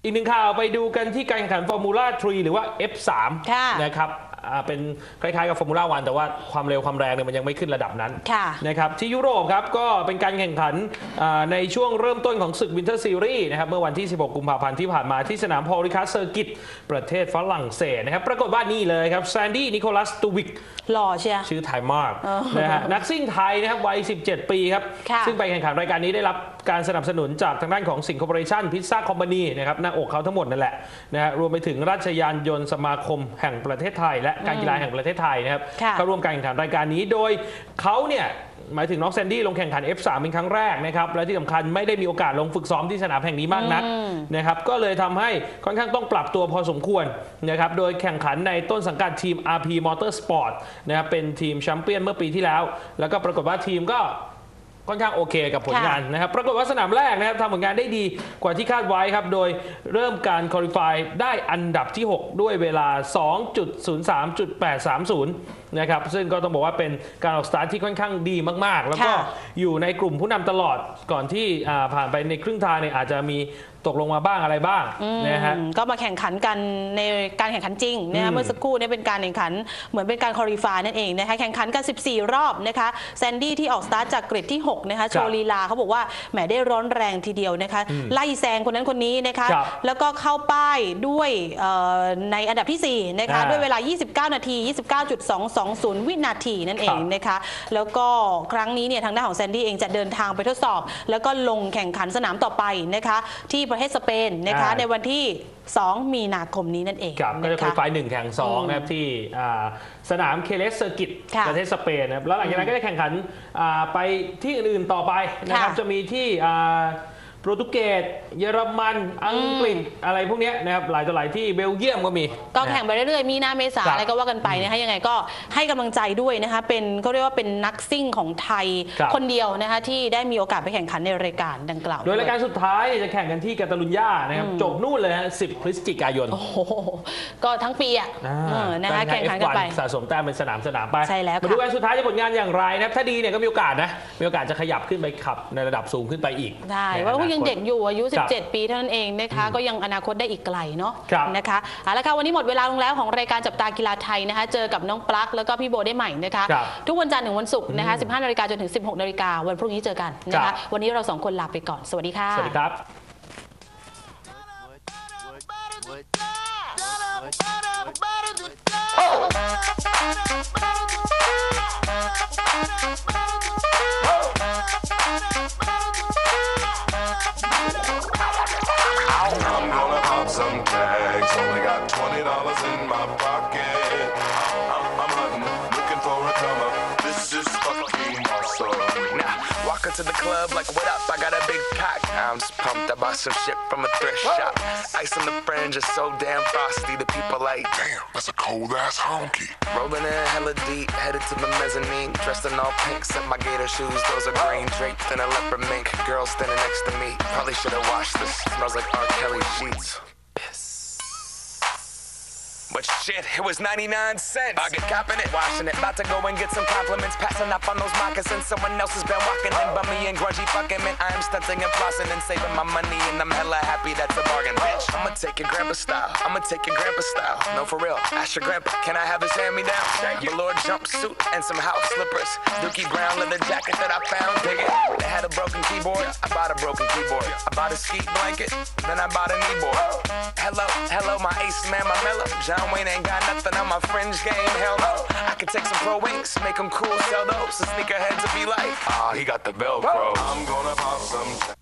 อีกหนึ่งข่าวไปดูกันที่การแข่งขันฟอร์มูล่า3หรือว่า F3 นะครับเป็นคล้ายๆกับฟอร์มูล่า1แต่ว่าความเร็วความแรงเนี่ยมันยังไม่ขึ้นระดับนั้นนะครับที่ยุโรปครับก็เป็นการแข่งขันในช่วงเริ่มต้นของศึกวินเทอร์ซีรีส์นะครับเมื่อวันที่16กุมภาพันธ์ที่ผ่านมาที่สนามพอลริคัสเซอร์กิตประเทศฝรั่งเศสนะครับปรากฏว่านี่เลยครับแซนดี้นิโคลัสตูวิกหล่อเชียชื่อไทยมากนะฮะนักซิ่งไทยนะครับวัย17 ปีครับซึ่งไปแข่งขันรายการนี้ได้รับการสนับสนุนจากทางด้านของสิงคโปร์ชั่นพิซซ่าคอมพานีนะครับหน้าอกเขาทั้งหมดนั่นแหละนะฮะรวมไปถึงราชยานยนต์สมาคมแห่งประเทศไทยและการกีฬาแห่งประเทศไทยนะครับเข้าร่วมการแข่งขันรายการนี้โดยเขาเนี่ยหมายถึงน้องแซนดี้ลงแข่งขัน F3 เป็นครั้งแรกนะครับและที่สำคัญไม่ได้มีโอกาสลงฝึกซ้อมที่สนามแห่งนี้มากนักนะครับก็เลยทำให้ค่อนข้างต้องปรับตัวพอสมควรนะครับโดยแข่งขันในต้นสังกัดทีม RP Motorsport นะครับเป็นทีมแชมเปี้ยนเมื่อปีที่แล้วแล้วก็ปรากฏว่าทีมก็ค่อนข้างโอเคกับผลงานนะครับปรากฏว่าสนามแรกนะครับทำผลงานได้ดีกว่าที่คาดไว้ครับโดยเริ่มการคอลิฟายได้อันดับที่ 6 ด้วยเวลา 2.03.830 นะครับซึ่งก็ต้องบอกว่าเป็นการออกสตาร์ทที่ค่อนข้างดีมากๆแล้วก็อยู่ในกลุ่มผู้นำตลอดก่อนที่ผ่านไปในครึ่งทางเนี่ยอาจจะมีตกลงมาบ้างอะไรบ้างนะฮะก็มาแข่งขันกันในการแข่งขันจริงนะคะเมื่อสักครู่นี้เป็นการแข่งขันเหมือนเป็นการคอลิฟายนั่นเองนะคะแข่งขันกัน14 รอบนะคะแซนดี้ที่ออกสตาร์ทจากกริดที่6นะคะโชว์ลีลาเขาบอกว่าแหมได้ร้อนแรงทีเดียวนะคะไล่แซงคนนั้นคนนี้นะคะแล้วก็เข้าป้ายด้วยในอันดับที่4นะคะด้วยเวลา29 นาที 29.220 วินาทีนั่นเองนะคะแล้วก็ครั้งนี้เนี่ยทางด้านของแซนดี้เองจะเดินทางไปทดสอบแล้วก็ลงแข่งขันสนามต่อไปนะคะที่ประเทศสเปนนะคะในวันที่2 มีนาคมนี้นั่นเองก็จะคอลิฟาย1 แข่ง 2นะครับที่สนามเคเลสเซอร์กิตประเทศสเปนนะครับแล้วหลังจากนั้นก็จะแข่งขันไปที่อื่นๆต่อไปนะครับจะมีที่โปรตุเกสเยอรมันอังกฤษอะไรพวกนี้นะครับหลายต่อหลายที่เบลเยียมก็มีก็แข่งไปเรื่อยๆมีนาเมษาอะไรก็ว่ากันไปนะคะยังไงก็ให้กำลังใจด้วยนะคะเป็นเขาเรียกว่าเป็นนักซิ่งของไทยคนเดียวนะคะที่ได้มีโอกาสไปแข่งขันในรายการดังกล่าวโดยรายการสุดท้ายจะแข่งกันที่กาตาลุญญานะครับจบนู่นเลยฮะ10 พฤศจิกายนก็ทั้งปีอ่ะนะคะแข่งขันกันไปสะสมแต้มเป็นสนามไปใช่แล้วมาดูกันสุดท้ายจะผลงานอย่างไรนะครับถ้าดีเนี่ยก็มีโอกาสจะขยับขึ้นไปขับในระดับสูงขึ้นไปอีกใช่ว่าเขายังเด็กอยู่อายุ17 ปีเท่านั้นเองนะคะก็ยังอนาคตได้อีกไกลเนาะนะคะเอาละค่ะวันนี้หมดเวลาลงแล้วของรายการจับตากีฬาไทยนะคะเจอกับน้องปลั๊กแล้วก็พี่โบได้ใหม่นะคะทุกวันจันทร์ถึงวันศุกร์นะคะ 15 นาฬิกาจนถึง 16 นาฬิกาวันพรุ่งนี้เจอกันนะคะวันนี้เรา2 คนลาไปก่อนสวัสดีค่ะสวัสดีครับ Some tags, only got $20 in my pocket. I'm hunting, looking for a come up. This is fucking awesome. Now, walk into the club like, what up? I got a big cock. I'm just pumped. I bought some shit from a thrift shop. Ice on the fringe is so damn frosty. The people like, damn, that's a cold ass honky. Rolling in hella deep, headed to the mezzanine. Dressed in all pink, set my gator shoes. Those are green draped in a leopard mink. Girl standing next to me. Probably should have washed this. Smells like R. Kelly sheets. But shit, it was 99 cents. I get copping it, washing it. About to go and get some compliments. Passing up on those moccasins. Someone else has been walking in by me and grungy fucking man. I am stunting and flossing and saving my money. And I'm hella happy that's a bargain, bitch. I'ma take your grandpa style. I'ma take your grandpa style. No, for real. Ask your grandpa, can I have his hand-me-down? Velour jumpsuit and some house slippers. Dookie brown leather jacket that I found. Dig it. They had a broken keyboard. I bought a broken keyboard. I bought a ski blanket. Then I bought a kneeboard. Hello, my ace man, my mellow. John Wayne ain't got nothing on my fringe game, hell no. I can take some pro wings, make them cool, sell those. The sneakerheads will be like, he got the Velcro. I'm gonna pop some.